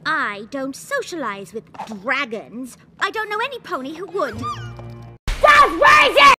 I don't socialize with dragons. I don't know any pony who would. Dad, where is it?